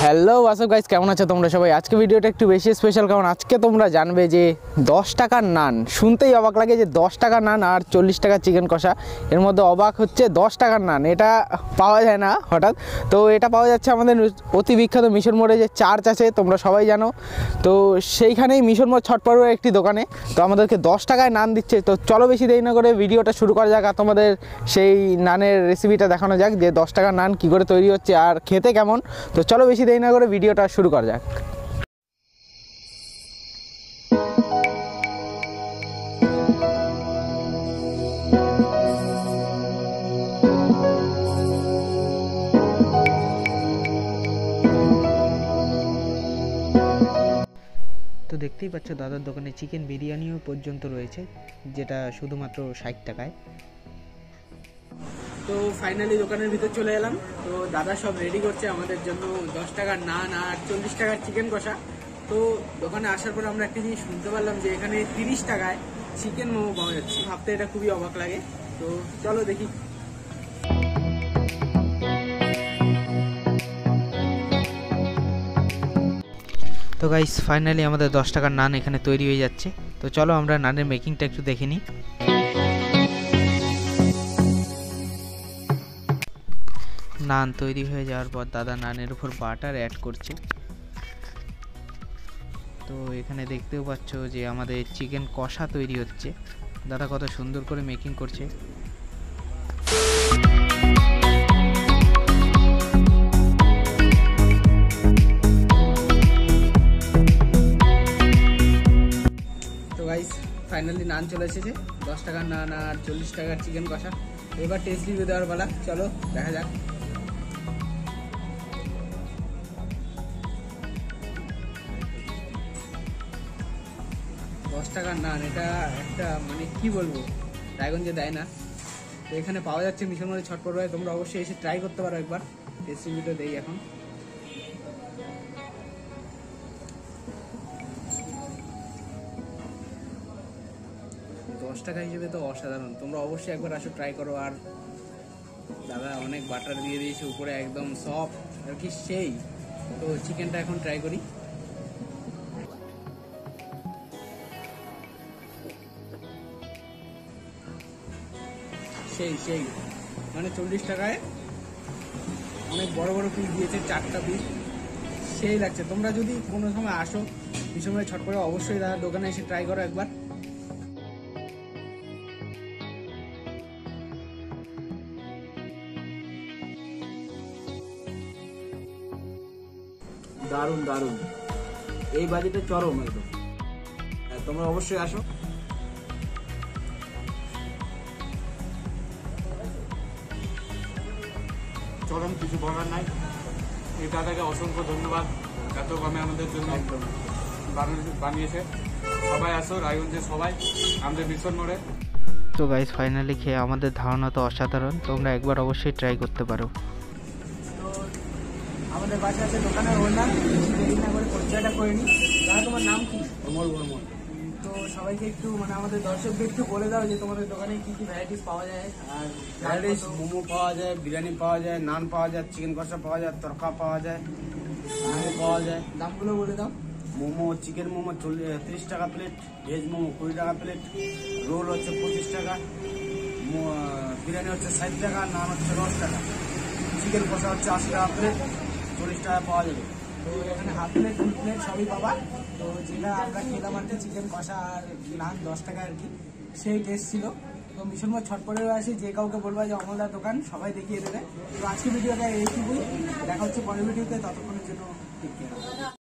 Hello WhatsApp guys, কেমন আছো তোমরা সবাই? আজকে ভিডিওটা একটু বেশি স্পেশাল, কারণ আজকে তোমরা জানবে যে 10 টাকার নান। শুনতেই অবাক লাগে যে 10 টাকার নান আর 40 টাকার চিকেন কষা, এর মধ্যে অবাক হচ্ছে 10 টাকার নান। এটা পাওয়া যায় না হঠাৎ, তো এটা পাওয়া যাচ্ছে আমাদের অতি বিখ্যাত মিশন মোড়ে যে চার্চ আছে, তোমরা সবাই জানো। তো সেইখানেই মিশন মোড় ছটপড়ুয়ার একটি দোকানে তো আমাদেরকে 10 টাকায় নান দিচ্ছে। তো চলো বেশি দেরি না করে ভিডিওটা শুরু করা যাক, আর তোমাদের সেই নানের রেসিপিটা দেখানো যাক যে 10 টাকার নান কী করে তৈরি হচ্ছে আর খেতে কেমন। তো চলো বেশি দেরি না করে ভিডিওটা শুরু করা যাক। তো দেখতেই পাচ্ছ দাদার দোকানে চিকেন বিরিয়ানিও পর্যন্ত রয়েছে, যেটা শুধুমাত্র 60 টাকায়। তো ফাইনালি দোকানের ভিতর চলে এলাম। তো দাদা সব রেডি করছে আমাদের জন্য 10 টাকার নান আর 40 টাকার চিকেন কষা। তো দোকানে আসার পর আমরা একটা জিনিস শুনতে পারলাম যে এখানে 30 টাকায় চিকেন মোমো পাওয়া যাচ্ছে। ভাবতে এটা খুবই অবাক লাগে। তো চলো দেখি। তো গাইস ফাইনালি আমাদের 10 টাকার নান এখানে তৈরি হয়ে যাচ্ছে। তো চলো আমরা নানের মেকিংটা একটু দেখে নিই। নান তৈরি হয়ে যাওয়ার পর দাদা নানের উপর বাটার অ্যাড করছে। তো এখানে দেখতেও পাচ্ছ যে আমাদের চিকেন কষা তৈরি হচ্ছে। দাদা কত সুন্দর করে মেকিং করছে। তো গাইস ফাইনালি নান চলে এসেছে, 10 টাকার নান আর 40 টাকার চিকেন কষা। এবার টেস্ট রিভিউ দেওয়ার বেলা, চলো দেখা যাক। টাকার নান, এটা একটা মানে কি বলবো, রায়গঞ্জে দেয় না। তো এখানে পাওয়া যাচ্ছে মিশন মোড়ে ছটপড়ুয়ায়। তোমরা অবশ্যই এসে ট্রাই করতে পারো একবার। টেস্ট রিভিউটা দেই এখন। টাকা হিসেবে তো অসাধারণ, তোমরা অবশ্যই একবার আসো, ট্রাই করো। আর দাদা অনেক বাটার দিয়ে দিয়েছে উপরে, একদম সফট আর কি সেই। তো চিকেনটা এখন ট্রাই করি। সেই সেই মানে 40 টাকায় অনেক বড় বড় পিস দিয়েছে, 4টা পিস। সেই লাগছে। তোমরা যদি কোনো সময় আসো মিশন মোড়ে ছটপড়ুয়া, অবশ্যই দাদার দোকানে এসে ট্রাই করো একবার। দারুণ দারুণ, এই বাজেটে চরম একদম। তোমরা অবশ্যই আসো। চরম, কিছু বলার নাই। এই দাদাকে অসংখ্য ধন্যবাদ, এত কমে আমাদের জন্য বানিয়েছে। সবাই আসো, রায়গঞ্জে সবাই আমাদের মিশন মোড়ে। তো গাইস ফাইনালি খেয়ে আমাদের ধারণা তো অসাধারণ, তোমরা একবার অবশ্যই ট্রাই করতে পারো। তো আমাদের বাসা আছে দোকানের ওনার, দেরি না করে পরিচয়টা করে নিই। দাদা তোমার নাম কি? অমল বর্মন। তো সবাইকে একটু মানে আমাদের দর্শকদের একটু বলে দাও যে তোমাদের দোকানে কি কি ভ্যারাইটিস পাওয়া যায়। আর ভ্যারাইটিস মোমো পাওয়া যায়, বিরিয়ানি পাওয়া যায়, নান পাওয়া যায়, চিকেন কষা পাওয়া যায়, তরকা পাওয়া যায়, মোমো পাওয়া যায়। দামগুলো বলে দাও। মোমো, চিকেন মোমো 30 টাকা প্লেট, ভেজ মোমো 20 টাকা প্লেট, রোল হচ্ছে 25 টাকা, বিরিয়ানি হচ্ছে 60 টাকা, নান হচ্ছে 10 টাকা, চিকেন কষা হচ্ছে 80 টাকা প্লেট, 40 টাকা পাওয়া যাবে। তো এখানে হাফ প্লেট ফুল প্লেট সবই পাবা। তো যেটা আমরা খেলাম আর কি, চিকেন কষা আর নান 10 টাকা আর কি, সেই টেস্ট ছিল। তো মিশন মোড় ছটপড়ুয়ায় আসি, যে কাউকে বলবা যে অমলদার দোকান, সবাই দেখিয়ে দেবে। তো আজকে ভিডিওটা এইটুকুই, দেখা হচ্ছে পরের ভিডিওতে। ততক্ষণের জন্য টেক কেয়ার।